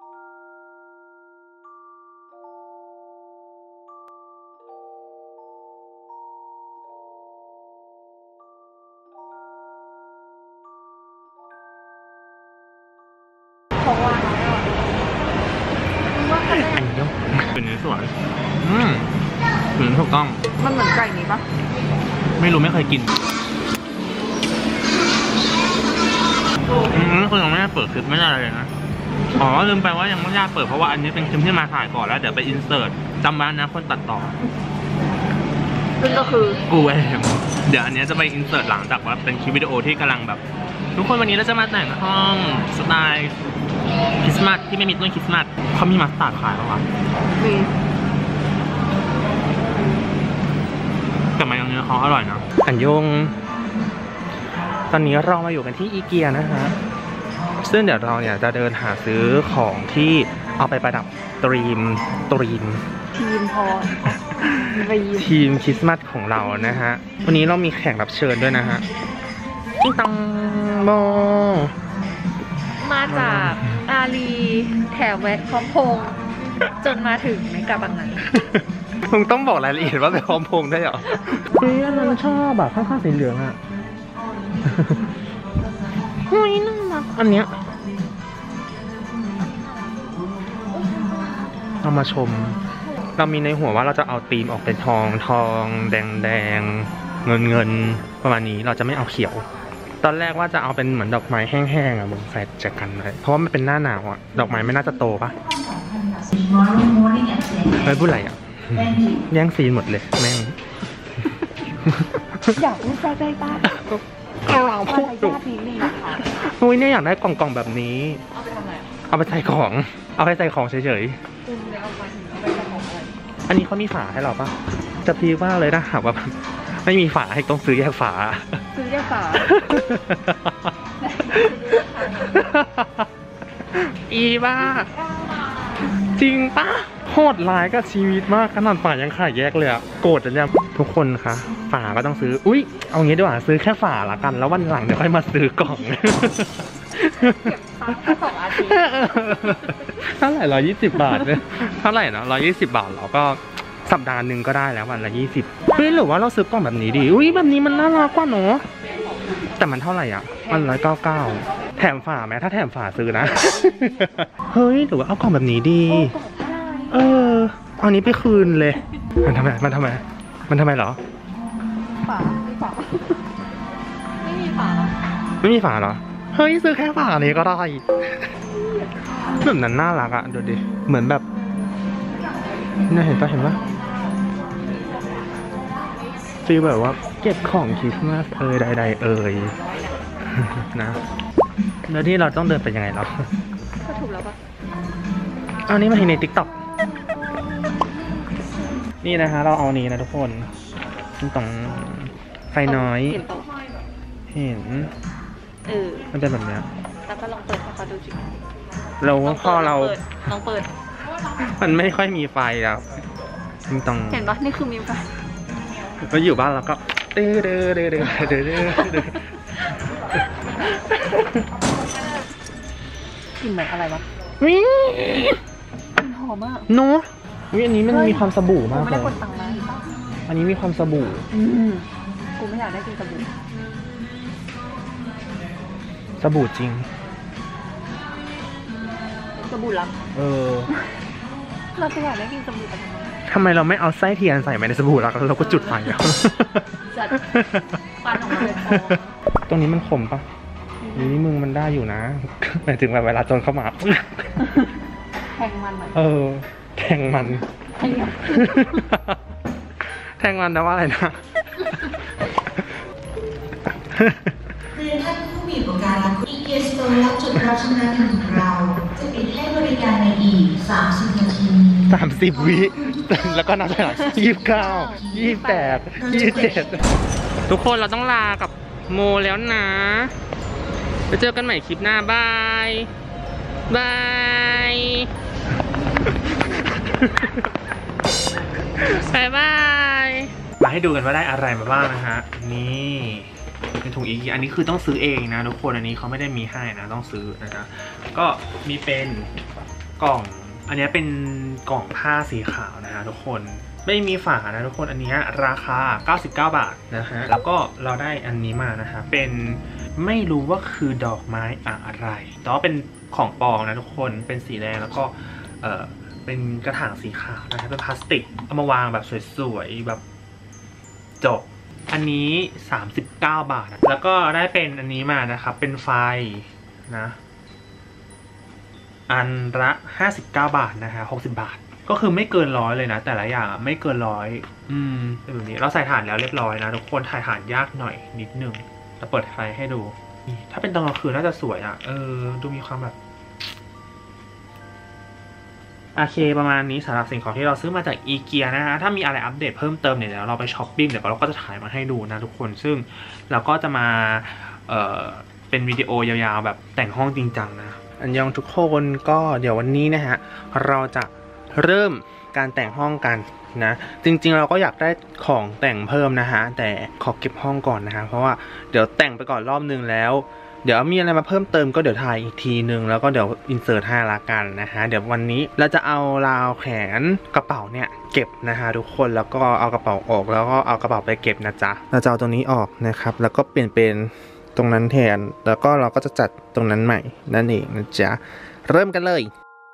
ของวางว่าอันนี้เป็นเนื้อส่วนเหมือนถูกต้องมันเหมือนไก่นี้ปะไม่รู้ไม่เคยกินคือยังไม่ได้เปิดคลิปไม่ได้เลยนะอ๋อลืมไปว่ายังไม่ได้เปิดเพราะว่าอันนี้เป็นคลิปที่มาถ่ายก่อนแล้วเดี๋ยวไปอินเสิร์ตจำไว้นะคนตัดต่อซึ่งก็คือกูเองเดี๋ยวอันนี้จะไปอินเสิร์ตหลังจากว่าเป็นคลิปวิดีโอที่กำลังแบบทุกคนวันนี้เราจะมาแต่งห้องสไตล์คริสต์มาสที่ไม่มีต้นคริสต์มาสเขามีมัสตาร์ดขายป่ะวะมีแต่มันยังเนื้อเขาอร่อยนะอันยงตอนนี้เรามาอยู่กันที่อีเกียนะฮะซึ่งเดี๋ยวเราเนี่ยจะเดินหาซื้อของที่เอาไปประดับทีมทีมคริสต์มาสของเรานะฮะวันนี้เรามีแขกรับเชิญด้วยนะฮะจิ้งตังโมมาจากอารีแถวแวะพร้อมพงจนมาถึงในกาบังนั้นมึงต้องบอกรายละเอียดว่าไปพร้อมพงได้เหรอเฮ้ยอันนั้นชอบแบบข้างๆสีเหลืองอ่ะเฮ้ยน่ารักอันเนี้ยเอามาชมเรามีในหัวว่าเราจะเอาธีมออกเป็นทองแดงเงินประมาณนี้เราจะไม่เอาเขียวตอนแรกว่าจะเอาเป็นเหมือนดอกไม้แห้งๆอ่ะมึงใส่แจกันเลยเพราะว่ามันเป็นหน้าหนาวอ่ะดอกไม้ไม่น่าจะโตปะเฮ้ยพูดอะไรอ่ะแย่งซีนหมดเลยแม่งอยากรู้ใจป้าเราพูดถูกอุ้ยเนี่ยอยากได้กล่องแบบนี้เอาไปใส่ของเอาไปใส่ของเฉยๆอันนี้เขามีฝาให้เราปะจะพีว่าเลยนะหากว่าไม่มีฝาให้ต้องซื้อแยกฝาอีบ้าจริงปะโหดร้ายกับชีวิตมากขนาดฝายังขายแยกเลยอะโกรธจังเนี่ยทุกคนคะฝาก็ต้องซื้ออุ๊ยเอางี้ดีกว่าซื้อแค่ฝาละกันแล้ววันหลังเดี๋ยวค่อยมาซื้อกล่อง 2 อาทิตย์เท่าไหร่120 บาทเนี่ยเท่าไหร่นะ120 บาทเราก็สัปดาห์หนึ่งก็ได้แล้ววันละ20เฮ้ยหรือว่าเราซื้อกล่องแบบนี้ดีอุ้ยแบบนี้มันน่ารักกว่าเนาะแต่มันเท่าไหร่อ่ะมัน199แถมฝาไหมถ้าแถมฝาซื้อนะเฮ้ยหรือว่าเอากล่องแบบนี้ดีเอานี้ไปคืนเลยมันทำไมเหรอฝาไม่มีฝาเหรอเฮ้ยซื้อแค่ฝานี้ก็ได้แบบนั้นน่ารักอ่ะดูดิเหมือนแบบน่าเห็นปะฟีลแบบว่าเก็บของคริสต์มาสใดนะแล้วที่เราต้องเดินไปยังไงเราก็ถูกแล้วปะอันนี้มาเห็นใน TikTok นี่นะฮะเราเอานี้นะทุกคนต้องไฟน้อยเห็นมันเป็นแบบเนี้ยแล้วก็ลองเปิดให้เขาดูจิเราพอเราลองเปิดมันไม่ค่อยมีไฟแล้วต้องเห็นปะนี่คือมีไฟเราอยู่บ้านเราก็กลิ่นเหมือนอะไรวะมันหอมมากเนาะอันนี้มันมีความสบู่มากเลยอันนี้มีความสบู่กูไม่อยากได้กินสบู่จริงสบู่ลับเราจะอยากได้กินสบู่แต่ทำไมเราไม่เอาไส้เทียนใส่ไปในสบู่แล้วเราก็จุดไฟอ่ะฟันของเราเลยตรงนี้มันขมปะนี่มึงมันได้อยู่นะหมายถึงแบบเวลาโจรเข้ามาแทงมันแทงมันนะว่าอะไรนะเรียนท่านผู้มีอุปการะอีเกียสโตร์และจุดรับชำระเงินของเราจะปิดให้บริการในอีก30 นาที 30 วิแล้วก็นับถอยหลัง29 28 27ทุกคนเราต้องลากับโมแล้วนะไปเจอกันใหม่คลิปหน้าบายมาให้ดูกันว่าได้อะไรมาบ้างนะฮะนี่เป็นถุงอีกอันนี้คือต้องซื้อเองนะทุกคนอันนี้เขาไม่ได้มีให้นะต้องซื้อนะฮะก็มีเป็นกล่องอันนี้เป็นกล่องผ้าสีขาวนะฮะทุกคนไม่มีฝานะทุกคนอันนี้ราคา99 บาทนะฮะแล้วก็เราได้อันนี้มานะฮะเป็นไม่รู้ว่าคือดอกไม้อะไรแต่ว่าเป็นของปลอมนะทุกคนเป็นสีแดงแล้วก็เป็นกระถางสีขาวนะฮะเป็นพลาสติกเอามาวางแบบสวยๆแบบจบอันนี้39 บาทแล้วก็ได้เป็นอันนี้มานะครับเป็นไฟนะอันละ59 บาทนะฮะ60 บาทก็คือไม่เกิน100เลยนะแต่ละอย่างไม่เกิน100เป็นแบบนี้เราใส่ถ่านแล้วเรียบร้อยนะทุกคนถ่ายถ่านยากหน่อยนิดนึงจะเปิดไฟให้ดูถ้าเป็นตอนกลางคืนน่าจะสวยอ่ะดูมีความแบบโอเคประมาณนี้สำหรับสิ่งของที่เราซื้อมาจากอีเกียนะฮะถ้ามีอะไรอัปเดตเพิ่มเติมเนี่ยเดี๋ยวเราไปช้อปปิ้งเดี๋ยวเราก็จะถ่ายมาให้ดูนะทุกคนซึ่งเราก็จะมาเป็นวิดีโอยาวๆแบบแต่งห้องจริงจังนะอันยองทุกคนก็เดี๋ยววันนี้นะฮะเราจะเริ่มการแต่งห้องกันนะจริงๆเราก็อยากได้ของแต่งเพิ่มนะฮะแต่ขอเก็บห้องก่อนนะฮะเพราะว่าเดี๋ยวแต่งไปก่อนรอบนึงแล้วเดี๋ยวมีอะไรมาเพิ่มเติมก็เดี๋ยวถ่ายอีกทีนึงแล้วก็เดี๋ยวอินเสิร์ตให้ละกันนะฮะเดี๋ยววันนี้เราจะเอาราวแขนกระเป๋าเนี่ยเก็บนะฮะทุกคนแล้วก็เอากระเป๋าออกแล้วก็เอากระเป๋าไปเก็บนะจ๊ะเราจะเอาตรงนี้ออกนะครับแล้วก็เปลี่ยนเป็นตรงนั้นแทนแล้วก็เราก็จะจัดตรงนั้นใหม่นั่นเองนะจ๊ะเริ่มกันเลย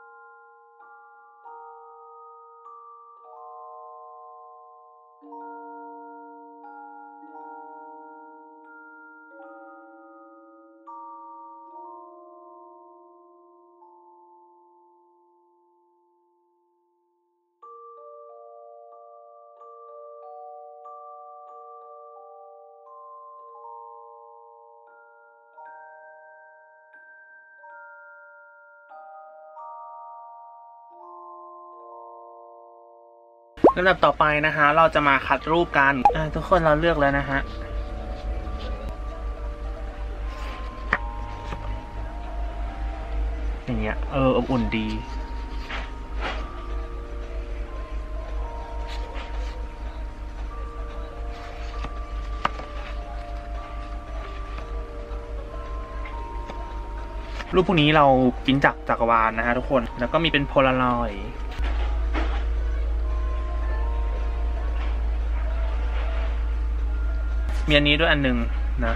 ลำดับต่อไปนะฮะเราจะมาคัดรูปกันทุกคนเราเลือกแล้วนะฮะอย่างเงี้ยอบอุ่นดีรูปพวกนี้เราพิมพ์จากจักรวาลนะฮะทุกคนแล้วก็มีเป็นโพลารอยด์มีอันนี้ด้วยอันหนึ่งนะ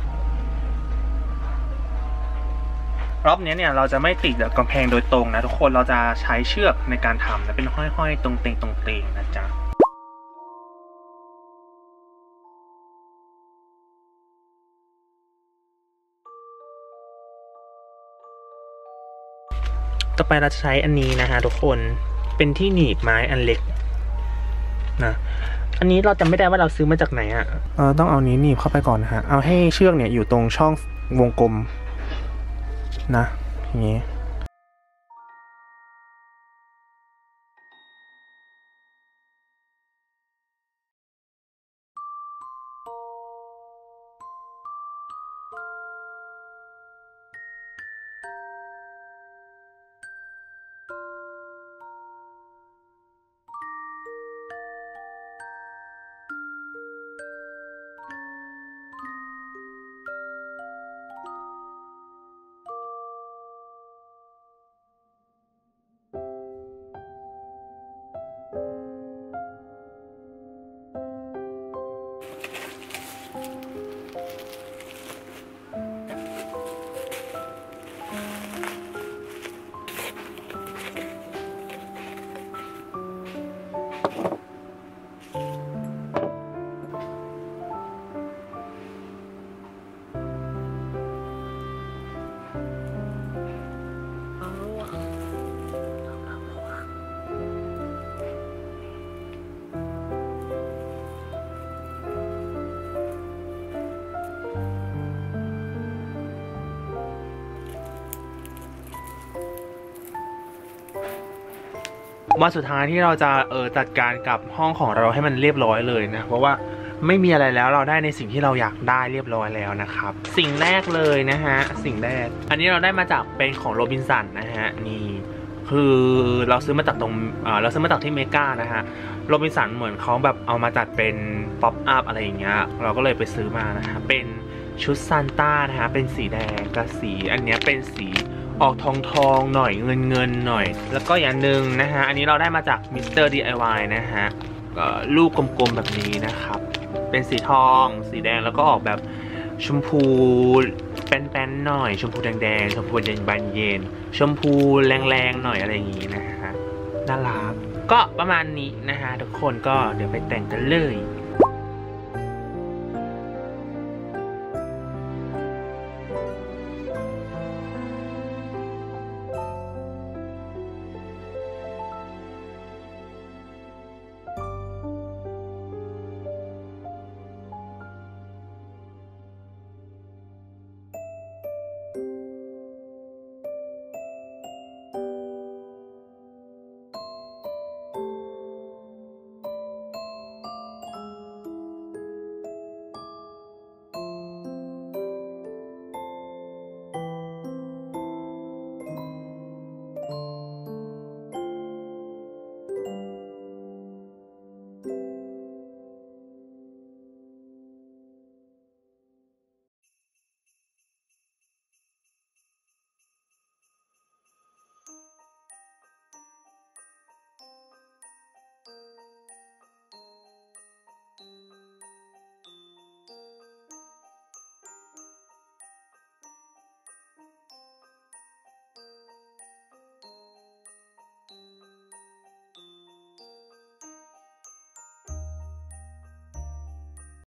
รอบนี้เนี่ยเราจะไม่ติดกับกำแพงโดยตรงนะทุกคนเราจะใช้เชือกในการทำนะเป็นห้อยๆตรงเตงนะจ๊ะต่อไปเราจะใช้อันนี้นะฮะทุกคนเป็นที่หนีบไม้อันเล็กนะอันนี้เราจำไม่ได้ว่าเราซื้อมาจากไหนอ่ะต้องเอานี้หนีบเข้าไปก่อนนะฮะเอาให้เชือกเนี่ยอยู่ตรงช่องวงกลมนะอย่างนี้ วันสุดท้ายที่เราจะจัดการกับห้องของเราให้มันเรียบร้อยเลยนะเพราะว่าไม่มีอะไรแล้วเราได้ในสิ่งที่เราอยากได้เรียบร้อยแล้วนะครับสิ่งแรกเลยนะฮะสิ่งแรกอันนี้เราได้มาจากเป็นของโรบินสันนะฮะนี่คือเราซื้อมาจากตรงเราซื้อมาจากที่เมกานะฮะโรบินสันเหมือนเขาแบบเอามาจัดเป็นป๊อปอัพอะไรอย่างเงี้ยเราก็เลยไปซื้อมานะฮะเป็นชุดซานต้านะฮะเป็นสีแดงกับสีอันนี้เป็นสีออกทองหน่อยเงินหน่อยแล้วก็อย่างหนึ่งนะฮะอันนี้เราได้มาจากมิสเตอร์ DIY นะฮะลูกกลมๆแบบนี้นะครับเป็นสีทองสีแดงแล้วก็ออกแบบชมพูแป้นๆหน่อยชมพูแดงๆชมพูเย็นบานเย็นชมพูแรงๆหน่อยอะไรอย่างงี้นะฮะน่ารักก็ประมาณนี้นะฮะทุกคนก็เดี๋ยวไปแต่งกันเลย